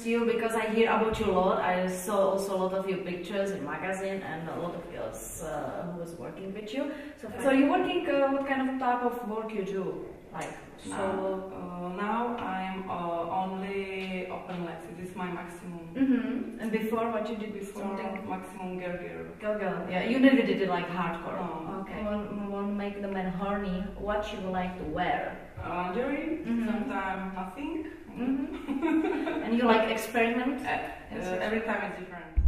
you because I hear about you a lot. I saw also a lot of your pictures in magazine and a lot of girls who was working with you. So you're working, what kind of type of work you do? Like now I'm only open legs. This is my maximum. And before, what you did before? Something maximum girl. Girl. Yeah, you never did it like hardcore. No. Okay. Want to make the man horny? What you would like to wear? Lingerie. Sometimes nothing. And you like experiment? Every time it's different.